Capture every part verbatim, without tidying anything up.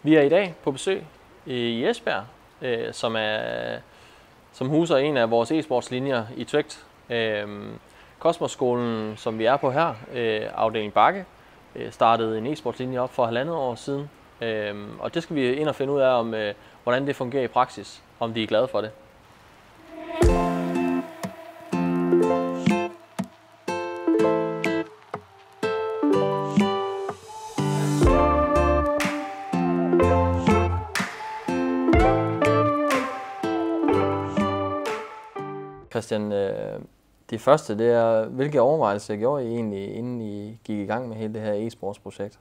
Vi er i dag på besøg i Esbjerg, øh, som, er, som huser en af vores e-sportslinjer i Tvægt. Øh, Kosmos-skolen, som vi er på her, øh, afdeling Bakke, øh, startede en e-sportslinje op for halvandet år siden. Øh, og det skal vi ind og finde ud af, om, øh, hvordan det fungerer i praksis, om de er glade for det. Christian, det første, det er, hvilke overvejelser gjorde I egentlig, inden I gik i gang med hele det her e-sportsprojekt?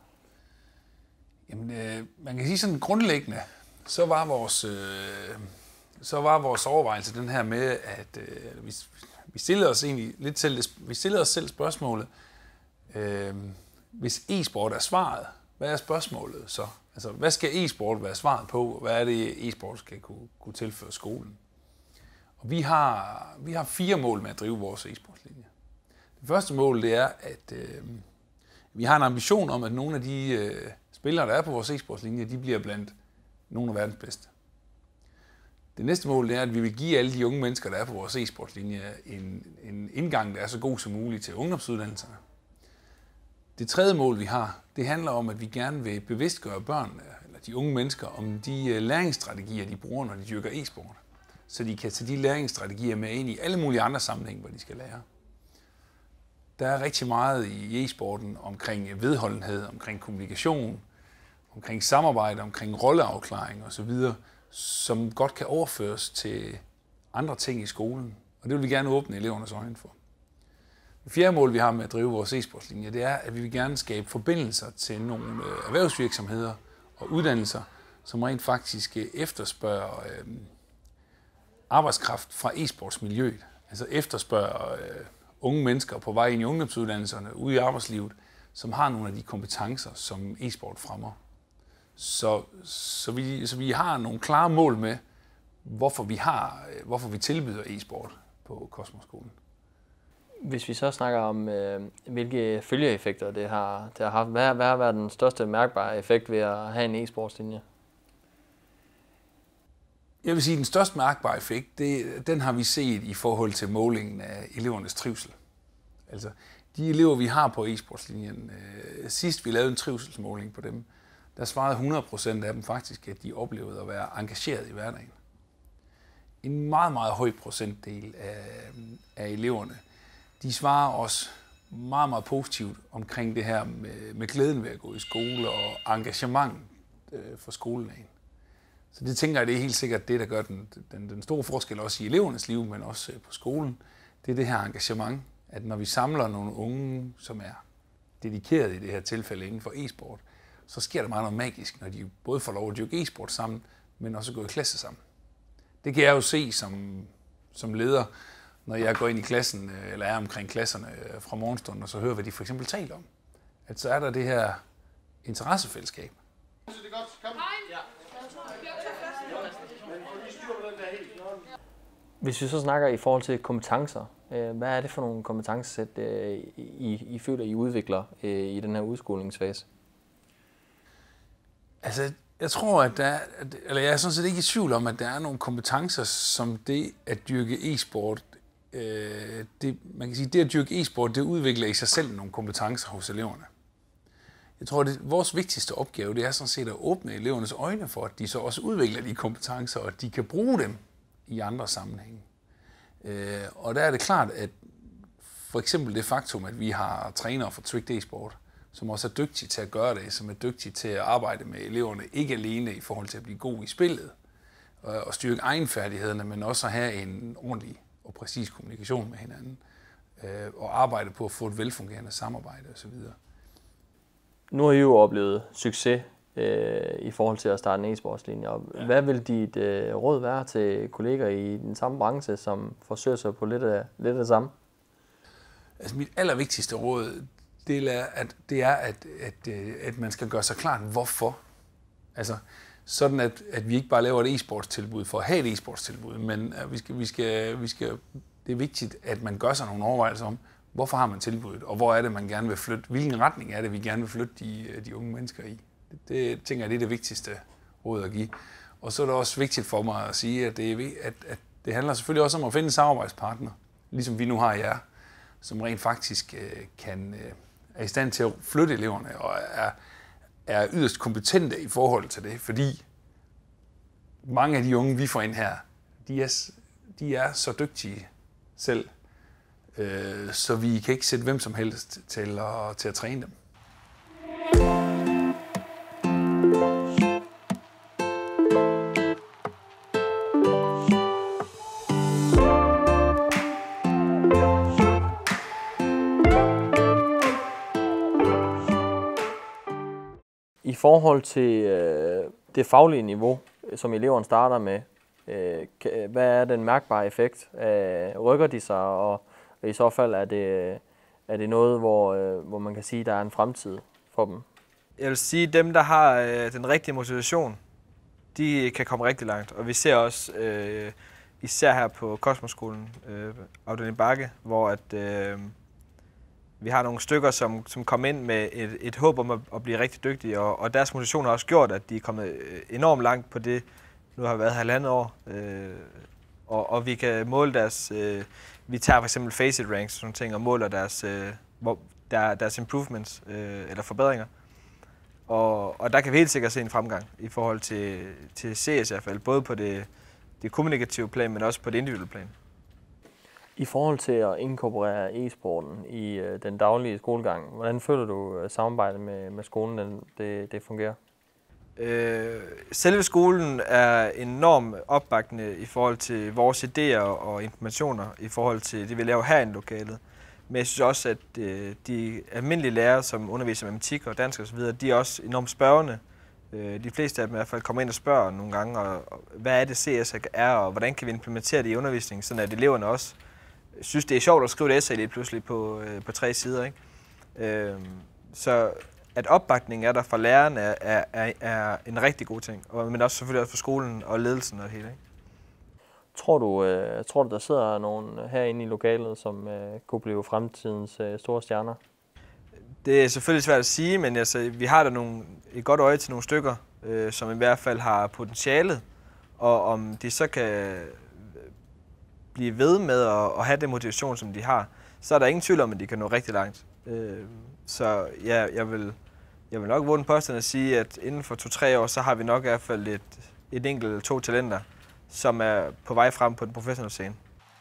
Jamen, øh, man kan sige sådan grundlæggende, så var vores, øh, så var vores overvejelse den her med, at øh, vi, vi stillede os egentlig lidt selv, vi stillede os selv spørgsmålet, øh, hvis e-sport er svaret, hvad er spørgsmålet så? Altså, hvad skal e-sport være svaret på? Hvad er det, e-sport skal kunne, kunne tilføre skolen? Og vi har, vi har fire mål med at drive vores e-sportslinje. Det første mål, det er, at øh, vi har en ambition om, at nogle af de øh, spillere, der er på vores e-sportslinje, de bliver blandt nogle af verdens bedste. Det næste mål, det er, at vi vil give alle de unge mennesker, der er på vores e-sportslinje, en, en indgang, der er så god som muligt til ungdomsuddannelserne. Det tredje mål, vi har, det handler om, at vi gerne vil bevidstgøre børnene, eller de unge mennesker, om de læringsstrategier, de bruger, når de dyrker e-sport. Så de kan tage de læringsstrategier med ind i alle mulige andre sammenhænge, hvor de skal lære. Der er rigtig meget i e-sporten omkring vedholdenhed, omkring kommunikation, omkring samarbejde, omkring rolleafklaring osv., som godt kan overføres til andre ting i skolen. Og det vil vi gerne åbne elevernes øjne for. Det fjerde mål, vi har med at drive vores e-sportslinje, det er, at vi vil gerne skabe forbindelser til nogle erhvervsvirksomheder og uddannelser, som rent faktisk efterspørger øh, arbejdskraft fra e-sportsmiljøet. Altså efterspørger øh, unge mennesker på vej ind i ungdomsuddannelserne, ude i arbejdslivet, som har nogle af de kompetencer, som e-sport fremmer. Så, så, vi, så vi har nogle klare mål med, hvorfor vi, har, hvorfor vi tilbyder e-sport på Kosmos-skolen. Hvis vi så snakker om, øh, hvilke følgeeffekter det har, det har haft, hvad, hvad har været den største mærkbare effekt ved at have en e-sportslinje? Jeg vil sige, at den største mærkbare effekt, det, den har vi set i forhold til målingen af elevernes trivsel. Altså, de elever, vi har på e-sportslinjen, øh, sidst vi lavede en trivselsmåling på dem, der svarede hundrede procent af dem faktisk, at de oplevede at være engageret i hverdagen. En meget, meget høj procentdel af, af eleverne, de svarer også meget, meget positivt omkring det her med, med glæden ved at gå i skole og engagement øh, for skoledagen. Så det tænker jeg, det er helt sikkert det, der gør den, den, den store forskel også i elevernes liv, men også på skolen. Det er det her engagement, at når vi samler nogle unge, som er dedikeret i det her tilfælde inden for e-sport, så sker der meget noget magisk, når de både får lov at dyrke e-sport sammen, men også gå i klasse sammen. Det kan jeg jo se som, som leder, når jeg går ind i klassen, eller er omkring klasserne fra morgenstunden, og så hører, hvad de for eksempel taler om. At så er der det her interessefællesskab. Hvis vi så snakker i forhold til kompetencer, hvad er det for nogle kompetencesæt, I, I føler, I udvikler i den her udskolingsfase? Altså, jeg tror, at der er, eller jeg er sådan set ikke i tvivl om, at der er nogle kompetencer, som det at dyrke e-sport, øh, det, man kan sige, det at dyrke e-sport, det udvikler i sig selv nogle kompetencer hos eleverne. Jeg tror, at vores vigtigste opgave, det er sådan set at åbne elevernes øjne for, at de så også udvikler de kompetencer, og at de kan bruge dem i andre sammenhænge. Øh, og der er det klart, at for eksempel det faktum, at vi har trænere for Tvægt e-sport, som også er dygtige til at gøre det, som er dygtige til at arbejde med eleverne, ikke alene i forhold til at blive god i spillet og styrke egenfærdighederne, men også at have en ordentlig og præcis kommunikation med hinanden og arbejde på at få et velfungerende samarbejde osv. Nu har I jo oplevet succes øh, i forhold til at starte en e-sportslinje. Ja. Hvad vil dit øh, råd være til kolleger i den samme branche, som forsøger sig på lidt af, lidt af det samme? Altså mit allervigtigste råd, det er, at, det er at, at, at man skal gøre sig klart, hvorfor. Altså, sådan at, at vi ikke bare laver et e-sportstilbud for at have et e-sportstilbud, men at vi skal, vi skal, vi skal, det er vigtigt, at man gør sig nogle overvejelser om, hvorfor har man tilbuddet, og hvor er det, man gerne vil flytte, hvilken retning er det, vi gerne vil flytte de, de unge mennesker i. Det, det tænker jeg, det er det vigtigste råd at give. Og så er det også vigtigt for mig at sige, at det, er, at, at det handler selvfølgelig også om at finde en samarbejdspartner, ligesom vi nu har jer, som rent faktisk øh, kan, øh, er i stand til at flytte eleverne og er, er yderst kompetente i forhold til det, fordi mange af de unge, vi får ind her, de er, de er så dygtige selv, øh, så vi kan ikke sætte hvem som helst til at, til at træne dem. I forhold til øh, det faglige niveau, som eleverne starter med, øh, hvad er den mærkbare effekt? Øh, rykker de sig, og i så fald er det, er det noget, hvor, øh, hvor man kan sige, at der er en fremtid for dem? Jeg vil sige, at dem, der har øh, den rigtige motivation, de kan komme rigtig langt. Og vi ser også, øh, især her på Kosmosskolen, øh, afdeling Bakke, hvor at, øh, vi har nogle stykker, som, som kom ind med et, et håb om at, at blive rigtig dygtige, og, og deres motivation har også gjort, at de er kommet enormt langt på det. Nu har vi været halvandet år, øh, og, og vi kan måle deres, øh, vi tager for eksempel Faceit ranks og sådan ting, og måler deres, øh, der, deres improvements, øh, eller forbedringer. Og, og der kan vi helt sikkert se en fremgang i forhold til, til C S i hvert fald, både på det, det kommunikative plan, men også på det individuelle plan. I forhold til at inkorporere e-sporten i øh, den daglige skolegang, hvordan føler du øh, samarbejdet med, med skolen, den, det, det fungerer? Øh, selve skolen er enormt opbakkende i forhold til vores idéer og informationer i forhold til det, vi laver her i lokalet. Men jeg synes også, at øh, de almindelige lærere, som underviser matematik og dansk osv., de er også enormt spørgende. Øh, de fleste af dem i hvert fald kommer ind og spørger nogle gange, og, og hvad er det C S er, og hvordan kan vi implementere det i undervisningen, sådan at eleverne også synes, det er sjovt at skrive et essay lidt pludselig på, øh, på tre sider. Ikke? Øh, så at opbakningen er der fra læreren er, er, er en rigtig god ting, og, men også selvfølgelig også for skolen og ledelsen og det hele. Ikke? Tror du, øh, tror du, der sidder nogen herinde i lokalet, som øh, kunne blive fremtidens øh, store stjerner? Det er selvfølgelig svært at sige, men altså, vi har da nogle, et godt øje til nogle stykker, øh, som i hvert fald har potentialet, og om de så kan blive ved med at, at have den motivation, som de har, så er der ingen tvivl om, at de kan nå rigtig langt. Øh, så ja, jeg vil, jeg vil nok våge den påstand at sige, at inden for to-tre år, så har vi nok i hvert fald et, et enkelt eller to talenter, som er på vej frem på den professionelle scene.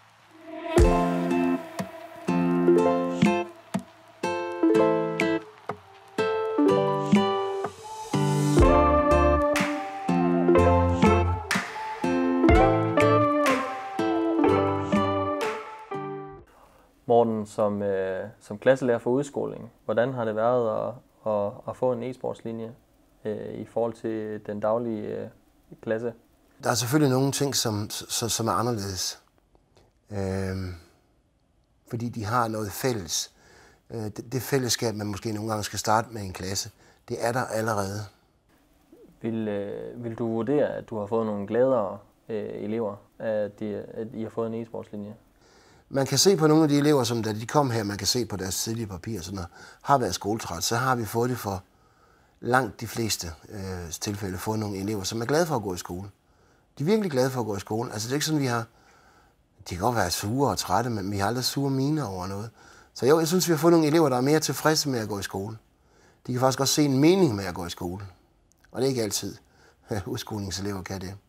Morten, som, øh, som klasselærer for udskoling, hvordan har det været at, at, at få en e-sportslinje øh, i forhold til den daglige øh, klasse? Der er selvfølgelig nogle ting, som, som er anderledes, øhm, fordi de har noget fælles. Øh, det, det fællesskab, man måske nogle gange skal starte med i en klasse, det er der allerede. Vil, øh, vil du vurdere, at du har fået nogle gladere øh, elever, at, de, at I har fået en e-sportslinje? Man kan se på nogle af de elever, som da de kom her, man kan se på deres tidlige papir, sådan noget, har været skoletræt, så har vi fået det for langt de fleste øh, tilfælde, fået nogle elever, som er glade for at gå i skole. De er virkelig glade for at gå i skole. Altså det er ikke sådan, vi har... De kan godt være sure og trætte, men vi har aldrig sure miner over noget. Så jo, jeg synes, vi har fået nogle elever, der er mere tilfredse med at gå i skole. De kan faktisk også se en mening med at gå i skole. Og det er ikke altid, at udskolingselever kan det.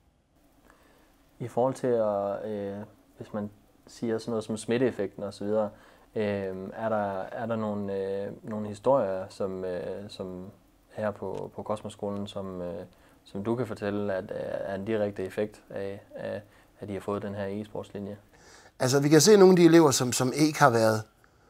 I forhold til, at, øh, hvis man siger sådan noget som smitteeffekten osv., øh, er, der, er der nogle, øh, nogle historier, som, øh, som her på, på Kosmosskolen, som... Øh, som du kan fortælle, at er en direkte effekt af, af, at de har fået den her e-sportslinje? Altså, vi kan se nogle af de elever, som, som ikke har været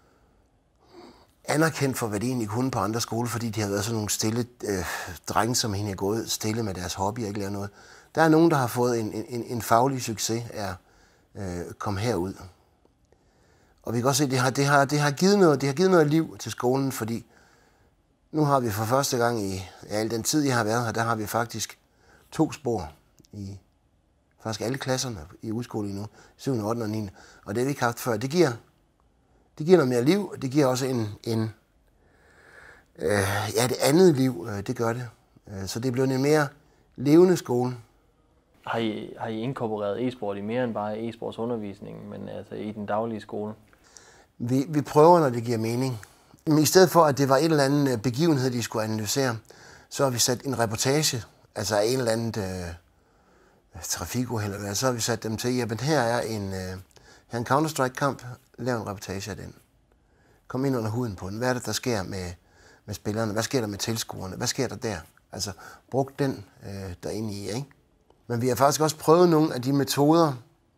anerkendt for, hvad de egentlig kunne på andre skoler, fordi de har været sådan nogle stille øh, drenge, som egentlig er gået stille med deres hobby og ikke lavet noget. Der er nogen, der har fået en, en, en faglig succes af at øh, komme herud. Og vi kan også se, at det har, det, har, det, har givet noget, det har givet noget liv til skolen, fordi nu har vi for første gang i al den tid, jeg har været her, der har vi faktisk to spor i faktisk alle klasserne i udskolingen nu, syvende, ottende og niende. Og det har vi ikke haft før. Det giver, det giver noget mere liv, og det giver også en, en øh, ja, det andet liv, øh, det gør det. Øh, så det er blevet en mere levende skole. Har I, har I inkorporeret e-sport i mere end bare e-sportsundervisningen, men altså i den daglige skole? Vi, vi prøver, når det giver mening. Men i stedet for, at det var en eller anden begivenhed, de skulle analysere, så har vi sat en reportage, altså en eller anden øh, trafikuheld, eller så har vi sat dem til, jamen her er en, øh, her er en Counter-Strike-kamp, lav en reportage af den. Kom ind under huden på den. Hvad er det, der sker med, med spillerne? Hvad sker der med tilskuerne? Hvad sker der der? Altså, brug den øh, derinde i, ikke? Men vi har faktisk også prøvet nogle af de metoder,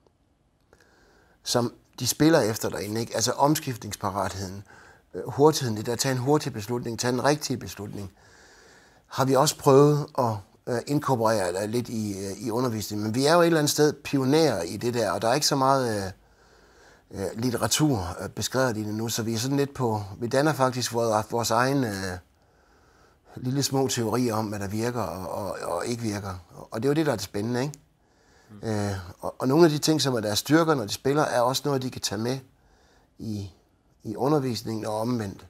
som de spiller efter derinde, ikke? Altså omskiftningsparatheden, øh, hurtigheden, det der at tage en hurtig beslutning, tage en rigtig beslutning, har vi også prøvet at øh, inkorporere lidt i, øh, i undervisningen. Men vi er jo et eller andet sted pionerer i det der, og der er ikke så meget øh, øh, litteratur øh, beskrevet i det nu, så vi er sådan lidt på, vi danner faktisk vores, vores egen øh, lille små teorier om, hvad der virker og, og, og ikke virker. Og det er jo det, der er det spændende, ikke? Mm. Øh, og, og nogle af de ting, som er deres styrker, når de spiller, er også noget, de kan tage med i, i undervisningen og omvendt.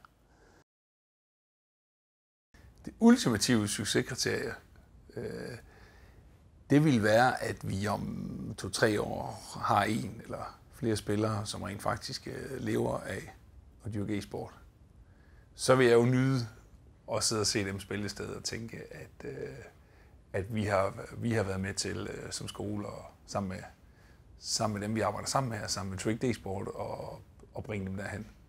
Det ultimative succeskriterie, øh, det vil være, at vi om to-tre år har en eller flere spillere, som rent faktisk øh, lever af at dyrke e-sport. Så vil jeg jo nyde at sidde og se dem spille et sted og tænke, at, øh, at vi, har, vi har været med til øh, som skole og sammen med, sammen med dem, vi arbejder sammen med, og sammen med Tricked e-sport og, og bringe dem derhen.